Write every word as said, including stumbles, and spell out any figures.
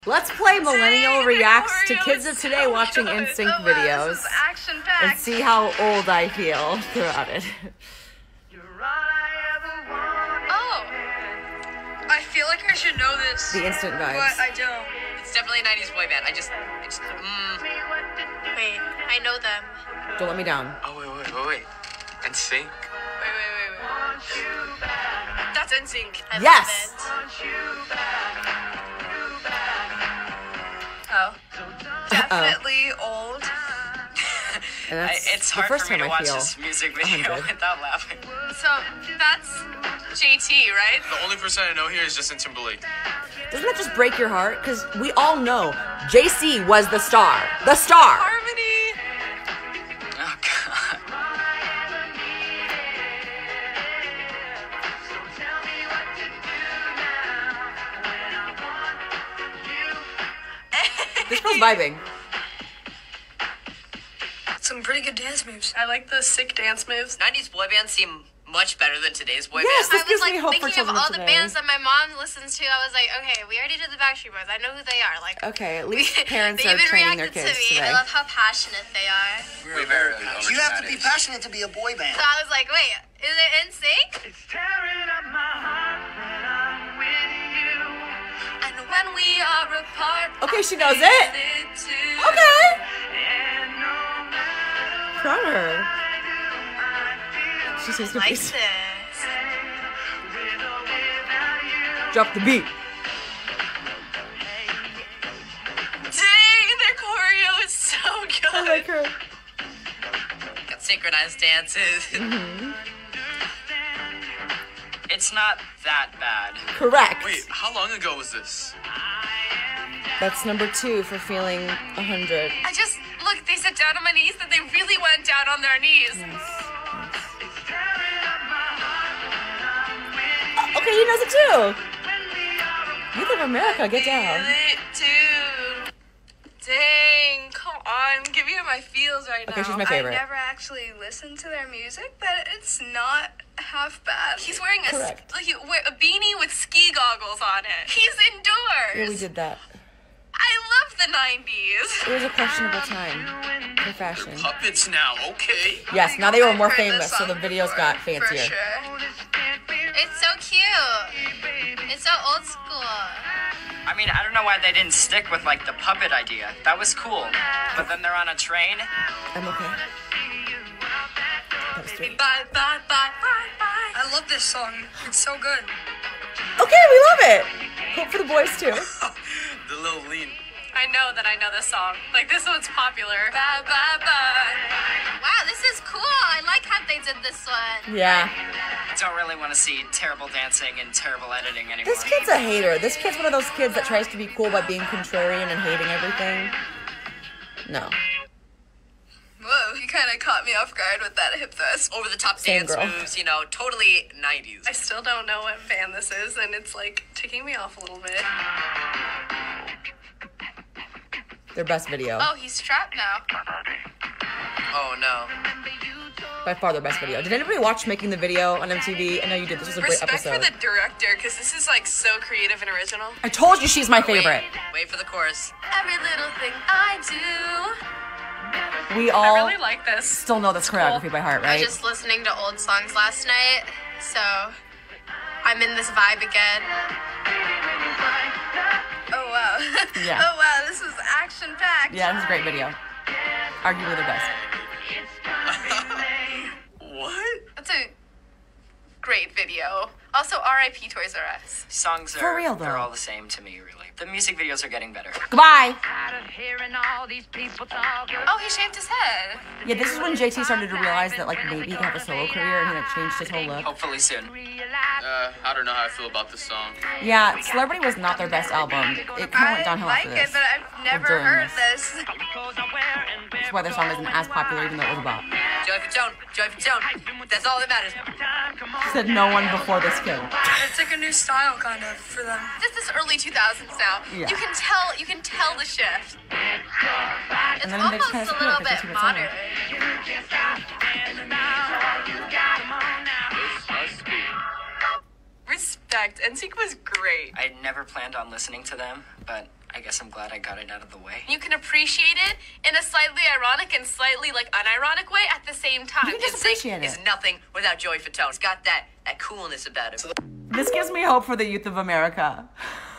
Let's play Millennial reacts to kids of today watching Nsync videos and see how old I feel throughout it. Oh, I feel like I should know this. The instant vibes. But I don't. It's definitely a nineties boy band. I just, I just, mm. Wait, I know them. Don't let me down. Oh, wait, wait, wait, wait. Nsync? Wait, wait, wait, wait. That's Nsync. I Yes! love it. Oh. Definitely old. And that's I, it's the hard first for me time to I watch feel this music video one hundred. without laughing. So, that's J T, right? The only person I know here is Justin Timberlake. Doesn't that just break your heart? Because we all know J C was the star. The star! Harmony! Oh, God. This girl's vibing. Some pretty good dance moves. I like the sick dance moves. nineties boy bands seem much better than today's boy Yes, bands. this I was gives like me hope for thinking of children all the today. bands that my mom listens to. I was like, okay, we already did the Backstreet Boys. I know who they are. Like, Okay, at least parents they are even training their reacted kids to me. today. I love how passionate they are. We're very You have to be passionate to be a boy band. So I was like, wait, is it Nsync? It's tearing up my heart when I'm with you. And when we are apart, Okay, she I knows feel it. it too. Okay! And no matter Proud of her. what I do, I feel She says Like cookies. this. with or without you. Drop the beat. Dang, their choreo is so good. I like her. Got synchronized dances. Mm-hmm. It's not that bad. Correct. Wait, how long ago was this? That's number two for feeling a hundred. I just, look, they sat down on my knees and they really went down on their knees. Okay, he knows it too. Youth of America, get down. Feel it too. Dang, come on, give me my feels right Okay, now. she's my favorite. I never actually listened to their music, but it's not half bad. He's wearing a, Correct. like, he wear a beanie with ski goggles on it. He's indoors. Yeah, we did that. I love the nineties. It was a questionable time for fashion. Puppets now, okay. Yes, now they were more I've heard famous, this so the song videos before, got For fancier. sure. It's so cute. It's so old school. I mean, I don't know why they didn't stick with, like, the puppet idea. That was cool. But then they're on a train. I'm okay. That was three. Bye, bye, bye, bye, bye. I love this song. It's so good. Okay, we love it. Hope for the boys too. The little lean. I know that I know this song. Like, this one's popular. Bye, bye, bye. Wow, this is cool. I like how they did this one. Yeah. I don't really want to see terrible dancing and terrible editing anymore. This kid's a hater. This kid's one of those kids that tries to be cool by being contrarian and hating everything. No. Whoa, you kind of caught me off guard with that hip thrust. Over the top Same dance girl. moves, you know, totally nineties. I still don't know what band this is, and it's, like, ticking me off a little bit. Their best video. Oh, he's trapped now. Oh, no. By far their best video. Did anybody watch Making the Video on M T V? I know you did. This was a great Respect episode. for the director, because this is, like, so creative and original. I told you she's my favorite. Wait, wait for the chorus. Every little thing I do. We I all really like this. still know this choreography by heart, I right? was just listening to old songs last night, so I'm in this vibe again. Oh, wow. Yeah. Oh, wow, this was action-packed. Yeah, this is a great video. Arguably the best. What? That's a great video. Also, R I P Toys R Us. Songs are, For real, they're though. all the same to me, really. The music videos are getting better. Goodbye. Tired of hearing all these people talk. Oh, he shaved his head. Yeah, this is when J T started to realize that like maybe he could have a solo career and he like changed his whole look. Hopefully soon. Uh, I don't know how I feel about this song. Yeah, Celebrity was not their best album. It kind of I went downhill like after it, this. but I've never during heard this. this. That's why their song isn't as popular even though it was a bop. Joy for tone, joy for tone. That's all that matters. She said no one before this kid. It's like a new style, kind of, for them. This is early two thousands now. Yeah. You can tell. You can tell the shift. It's And then they just almost kinda a split little it, that's bit what it's on. modern. Respect. Nsync was great. I never planned on listening to them, but I guess I'm glad I got it out of the way. You can appreciate it in a slightly ironic and slightly like unironic way at the same time. You can just appreciate it. Is nothing without Joey Fatone. He's got that that coolness about him. This gives me hope for the youth of America.